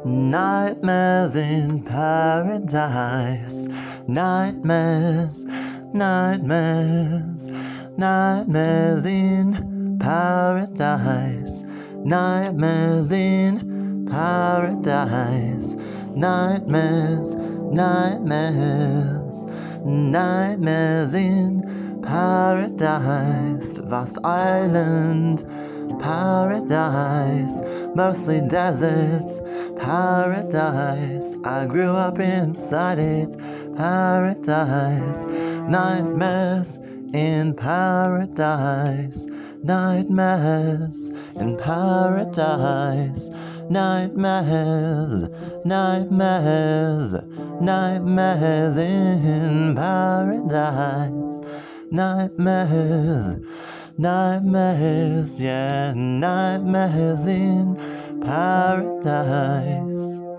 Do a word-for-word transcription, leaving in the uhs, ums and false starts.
Nightmares in paradise. Nightmares, nightmares, nightmares in paradise. Nightmares in paradise. Nightmares, nightmares, nightmares in paradise. Vast island, paradise, mostly deserts, paradise. I grew up inside it, paradise. Nightmares in paradise, nightmares in paradise. Nightmares, nightmares, nightmares in paradise. Nightmares, nightmares, yeah, nightmares in paradise.